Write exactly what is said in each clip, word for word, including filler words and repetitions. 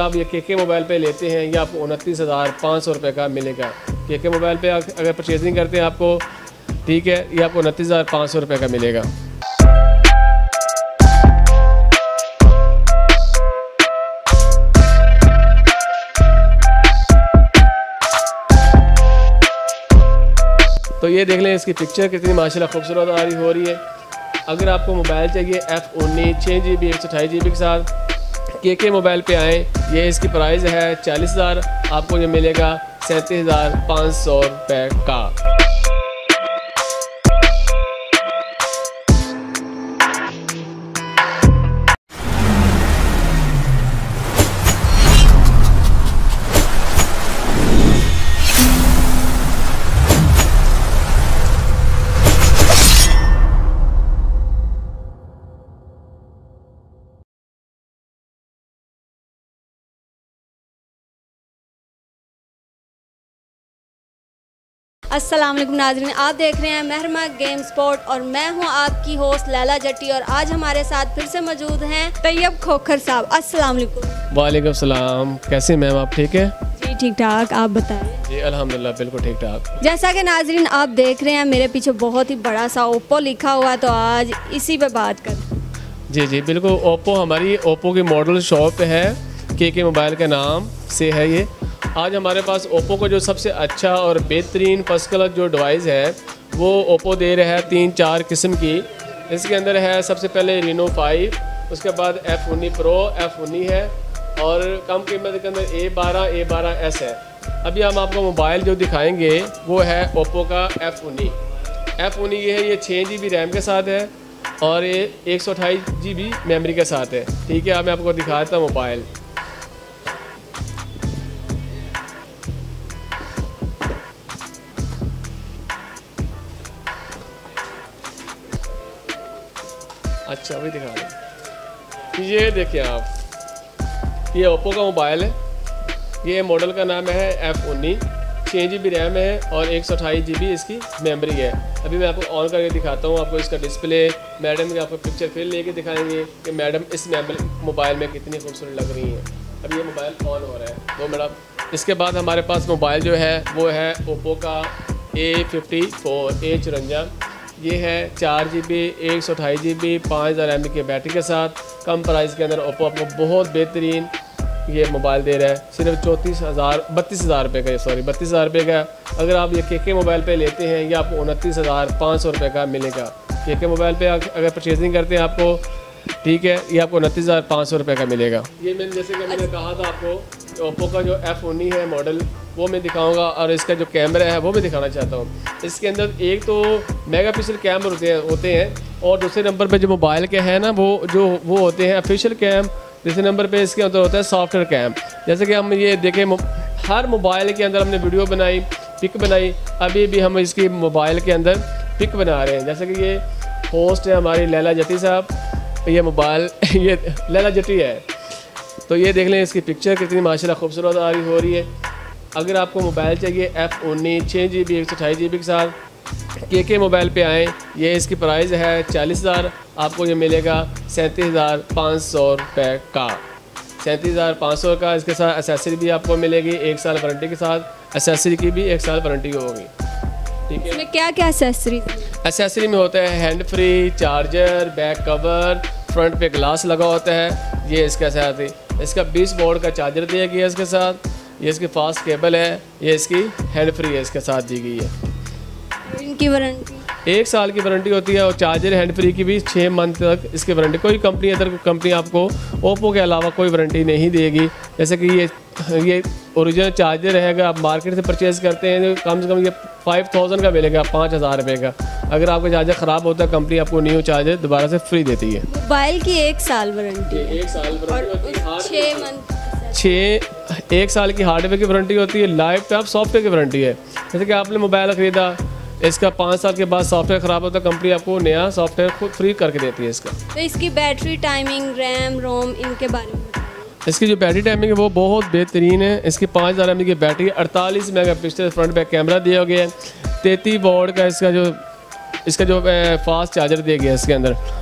आप ये के के मोबाइल पे लेते हैं ये आपको उनतीस हज़ार पाँच सौ रुपये का मिलेगा। के के मोबाइल पे अगर परचेजिंग करते हैं आपको, ठीक है, ये आपको उनतीस हज़ार पाँच सौ रुपये का मिलेगा। तो ये देख लें इसकी पिक्चर कितनी माशाल्लाह खूबसूरत आ रही हो रही है। अगर आपको मोबाइल चाहिए एफ़ उन्नीस छः जी बी एक सौ अठाईस जी बी के साथ, के के मोबाइल पे आएँ, ये इसकी प्राइस है चालीस हज़ार, आपको ये मिलेगा सैंतीस हज़ार पाँच सौ रुपये का। अस्सलाम वालेकुम नाज़रीन, आप देख रहे हैं महरमा गेम स्पोर्ट और मैं हूं आपकी होस्ट लैला जट्टी और आज हमारे साथ फिर से मौजूद हैं तैयब खोखर साहब। अस्सलाम वालेकुम। वालेकुम सलाम, कैसे मैम आप ठीक है? जी ठीक ठाक, आप बताएं। जी अल्हम्दुलिल्लाह बिल्कुल ठीक ठाक। जैसा कि नाज़रीन आप देख रहे हैं मेरे पीछे बहुत ही बड़ा सा ओप्पो लिखा हुआ है, तो आज इसी पे बात करते हैं। जी जी बिल्कुल, ओप्पो हमारी ओप्पो की मॉडल शॉप है, के के मोबाइल के नाम से है ये। आज हमारे पास ओप्पो को जो सबसे अच्छा और बेहतरीन फर्स्ट क्लास जो डिवाइस है वो ओप्पो दे रहा है तीन चार किस्म की। इसके अंदर है सबसे पहले रीनो फाइव, उसके बाद एफ़ उन्नीस प्रो, एफ़ उन्नीस है और कम कीमत के अंदर ए बारह ए बारह एस है। अभी हम आपको मोबाइल जो दिखाएंगे वो है ओप्पो का एफ़ उन्नीस। एफ़ उन्नीस ये है, ये छः जी बी रैम के साथ है और ये एक सौ अट्ठाईस जी बी मेमरी के साथ है। ठीक है, अब मैं आपको दिखा देता हूँ मोबाइल। अच्छा अभी दिखा रहे, ये देखिए आप, ये ओप्पो का मोबाइल है, ये मॉडल का नाम है एफ़ उन्नीस, छः जी बी रैम है और एक सौ अट्ठाईस जी बी इसकी मेमोरी है। अभी मैं आपको ऑन करके दिखाता हूँ, आपको इसका डिस्प्ले, मैडम की आपको पिक्चर फिर लेके दिखाएंगे कि मैडम इस मोबाइल में कितनी खूबसूरत लग रही हैं। अभी ये मोबाइल ऑन हो रहा है दो मिनट। इसके बाद हमारे पास मोबाइल जो है वो है ओप्पो का ए फिफ्टी फोर ए चुरंजा। ये है चार जी बी एक सौ अट्ठाईस जी बी पाँच हज़ार एम बी के बैटरी के साथ। कम प्राइस के अंदर ओप्पो आपको बहुत बेहतरीन ये मोबाइल दे रहा है, सिर्फ चौंतीस हज़ार बत्तीस हज़ार रुपये का, सॉरी बत्तीस हज़ार रुपये का। अगर आप ये के के मोबाइल पे लेते हैं ये आपको उनतीस हज़ार पाँच सौ रुपये का मिलेगा। के के मोबाइल पे अगर परचेजिंग करते हैं आपको, ठीक है, ये आपको उनतीस हज़ार पाँच सौ रुपये का मिलेगा। ये मैंने जैसे कि मैंने कहा था आपको, ओप्पो का जो एफ़ उन्नीस है मॉडल वो मैं दिखाऊंगा और इसका जो कैमरा है वो मैं दिखाना चाहता हूँ। इसके अंदर एक तो मेगापिक्सल कैमरे होते हैं होते हैं और दूसरे नंबर पे जो मोबाइल के हैं ना वो जो वो होते हैं ऑफिशियल कैम। तीसरे नंबर पे इसके अंदर होता है सॉफ्टवेयर कैम। जैसे कि हम ये देखें, हर मोबाइल के अंदर हमने वीडियो बनाई, पिक बनाई, अभी भी हम इसकी मोबाइल के अंदर पिक बना रहे हैं। जैसे कि ये होस्ट है हमारी लैला जट्टी साहब, ये मोबाइल ये लैला जट्टी है, तो ये देख लें इसकी पिक्चर कितनी माशाल्लाह खूबसूरत आ रही हो रही है। अगर आपको मोबाइल चाहिए एफ़ उन्नीस छः जी बी एक सौ अट्ठाईस जी बी के साथ, के के मोबाइल पे आएँ, ये इसकी प्राइस है चालीस हज़ार, आपको ये मिलेगा सैंतीस हज़ार पाँच सौ रुपये का। सैंतीस हज़ार पाँच सौ का। इसके साथ एसेसरी भी आपको मिलेगी एक साल वारंटी के साथ, एसेसरी की भी एक साल वारंटी होगी। ठीक है, इसमें क्या क्या एसेसरी? एसेसरी में होता है hand free, charger, back cover, front पे ग्लास लगा होता है। ये इसके साथ ही इसका बीस वोल्ट का चार्जर दिया गया है इसके साथ। ये इसकी फास्ट केबल है, ये इसकी हैंड फ्री है, इसके साथ दी गई है। इनकी वारंटी एक साल की वारंटी होती है और चार्जर हैंड फ्री की भी छः मंथ तक इसकी वारंटी। कोई कंपनी अदर कंपनी आपको ओप्पो के अलावा कोई वारंटी नहीं देगी। जैसे कि ये ये ओरिजिनल चार्जर रहेगा, आप मार्केट से परचेज करते हैं तो कम से कम ये फाइव थाउजेंड का मिलेगा, पाँच हज़ार रुपये का। अगर आपका चार्जर ख़राब होता है कंपनी आपको न्यू चार्जर दोबारा से फ्री देती है। मोबाइल की एक साल वारंटी, एक साल वारंटी, छः मंथ छः एक साल की हार्डवेयर की वारंटी होती है, लाइफ टाइम सॉफ्टवेयर की वारंटी है। जैसे कि आपने मोबाइल ख़रीदा, इसका पाँच साल के बाद सॉफ्टवेयर ख़राब होता है, कंपनी आपको नया सॉफ्टवेयर खुद फ्री करके देती है इसका। तो इसकी बैटरी टाइमिंग, रैम, रोम, इनके बारे में? इसकी जो बैटरी टाइमिंग है वो बहुत बेहतरीन है। इसकी पाँच हज़ार एम एच की बैटरी, अड़तालीस megapixel front back camera दिया गया है, तैंतीस वोल्ट का इसका जो इसका जो फास्ट चार्जर दिया गया है इसके अंदर।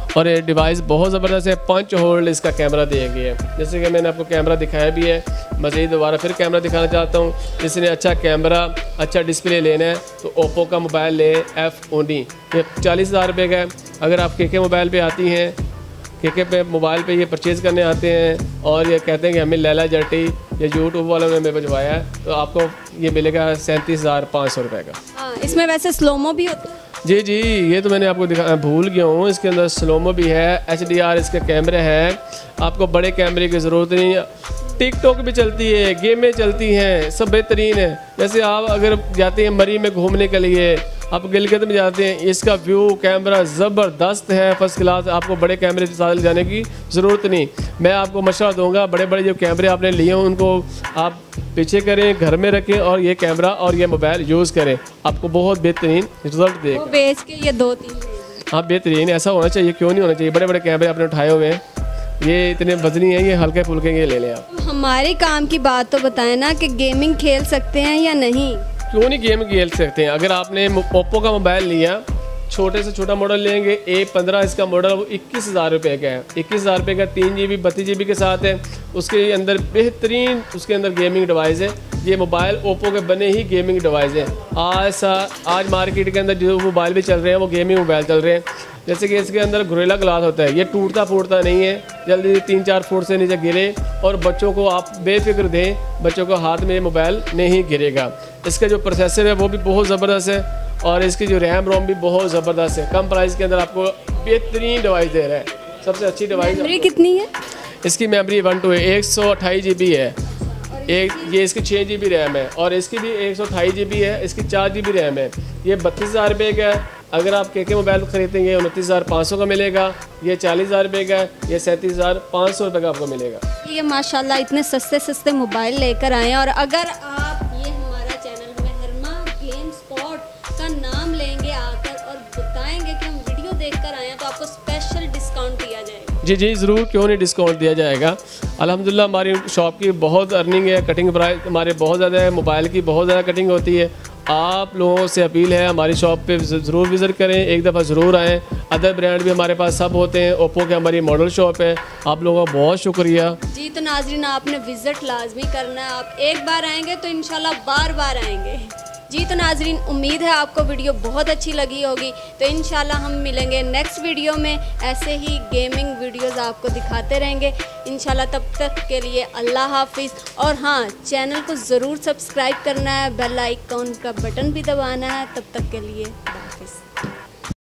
और ये डिवाइस बहुत ज़बरदस्त है। पंच होल्ड इसका कैमरा दिया गया है, जैसे कि मैंने आपको कैमरा दिखाया भी है। मज़ीद दोबारा फिर कैमरा दिखाना चाहता हूँ। जिसने अच्छा कैमरा अच्छा डिस्प्ले लेना है तो ओप्पो का मोबाइल ले एफ़ उन्नीस, ये चालीस हज़ार रुपये का है। अगर आप के के मोबाइल पे आती हैं, के के पे मोबाइल पे ये परचेज़ करने आते हैं और ये कहते हैं कि हमें लैला जटी या यूट्यूब वालों ने हमें भिजवाया है, तो आपको ये मिलेगा सैंतीस हज़ार पाँच सौ रुपये का। हाँ, इसमें वैसे स्लोमो भी होता है? जी जी, ये तो मैंने आपको दिखा भूल गया हूँ। इसके अंदर स्लोमो भी है, एच डी आर इसके कैमरे हैं। आपको बड़े कैमरे की ज़रूरत नहीं, टिकटॉक भी चलती है, गेमें चलती हैं, सब बेहतरीन है। जैसे आप अगर जाते हैं मरी में घूमने के लिए, आप गिलगित में जाते हैं, इसका व्यू कैमरा ज़बरदस्त है, फर्स्ट क्लास। आपको बड़े कैमरे के साथ जाने की ज़रूरत नहीं। मैं आपको मशवरा दूंगा, बड़े बड़े जो कैमरे आपने लिए हों उनको आप पीछे करें, घर में रखें और ये कैमरा और ये मोबाइल यूज़ करें, आपको बहुत बेहतरीन रिजल्ट देगा। वो बेच के ये दो तीन हाँ बेहतरीन, ऐसा होना चाहिए, क्यों नहीं होना चाहिए। बड़े बड़े कैमरे आपने उठाए हुए हैं, ये इतने वजनी हैं, ये हल्के फुल्के ये ले लें आप। हमारे काम की बात तो बताएं ना कि गेमिंग खेल सकते हैं या नहीं? क्यों नहीं गेम खेल सकते हैं। अगर आपने ओप्पो का मोबाइल लिया, छोटे से छोटा मॉडल लेंगे, ए पंद्रह इसका मॉडल, वो इक्कीस हज़ार रुपये का है। इक्कीस हज़ार रुपये का तीन जी बी बत्तीस जी बी के साथ है। उसके अंदर बेहतरीन उसके अंदर गेमिंग डिवाइस है। ये मोबाइल ओप्पो के बने ही गेमिंग डिवाइस है। आज सा आज मार्केट के अंदर जो मोबाइल भी चल रहे हैं वो गेमिंग मोबाइल चल रहे हैं। जैसे कि इसके अंदर गोरिल्ला ग्लास होता है, ये टूटता फूटता नहीं है, जल्दी तीन चार फुट से नीचे गिरे और बच्चों को आप बेफिक्र दें, बच्चों को हाथ में ये मोबाइल नहीं गिरेगा। इसका जो प्रोसेसर है वो भी बहुत ज़बरदस्त है और इसकी जो रैम रोम भी बहुत ज़बरदस्त है। कम प्राइस के अंदर आपको बेहतरीन डिवाइस दे रहा है, सबसे अच्छी डिवाइस। मेमोरी कितनी है? इसकी मेमोरी वन टू है, एक सौ अट्ठाईस जी बी है। एक ये इसकी छः जी बी रैम है और इसकी भी एक सौ अट्ठाईस जी बी है, इसकी चार जी बी रैम है। ये बत्तीस हज़ार रुपये का है। अगर आप के के मोबाइल खरीदेंगे उनतीस हज़ार पाँच सौ का मिलेगा। ये चालीस हज़ार रुपये का है, ये सैंतीस हज़ार पाँच सौ रुपये का आपको मिलेगा। ये माशाल्लाह इतने सस्ते सस्ते मोबाइल लेकर आए हैं। और अगर आप ये हमारा चैनल मेहरमा गेम स्पॉट का नाम लेंगे आकर और बताएंगे कि हम वीडियो देखकर आए हैं तो आपको स्पेशल डिस्काउंट दिया जाएगा। जी जी ज़रूर, क्यों नहीं डिस्काउंट दिया जाएगा। अल्हम्दुलिल्लाह हमारी शॉप की बहुत अर्निंग है, कटिंग प्राइस हमारे बहुत ज़्यादा है, मोबाइल की बहुत ज़्यादा कटिंग होती है। आप लोगों से अपील है हमारी शॉप पे ज़रूर विज़िट करें, एक दफ़ा ज़रूर आएँ। अदर ब्रांड भी हमारे पास सब होते हैं। ओप्पो की हमारी मॉडल शॉप है। आप लोगों का बहुत शुक्रिया। जी तो नाजरीन, आपने विज़िट लाजमी करना है। आप एक बार आएंगे तो इंशाल्लाह बार बार आएंगे। जी तो नाजरीन, उम्मीद है आपको वीडियो बहुत अच्छी लगी होगी। तो इंशाल्लाह हम मिलेंगे नेक्स्ट वीडियो में, ऐसे ही गेमिंग वीडियोस आपको दिखाते रहेंगे इंशाल्लाह। तब तक के लिए अल्लाह हाफिज़। और हाँ, चैनल को ज़रूर सब्सक्राइब करना है, बेल आइकॉन का बटन भी दबाना है। तब तक के लिए अल्लाह हाफिज़।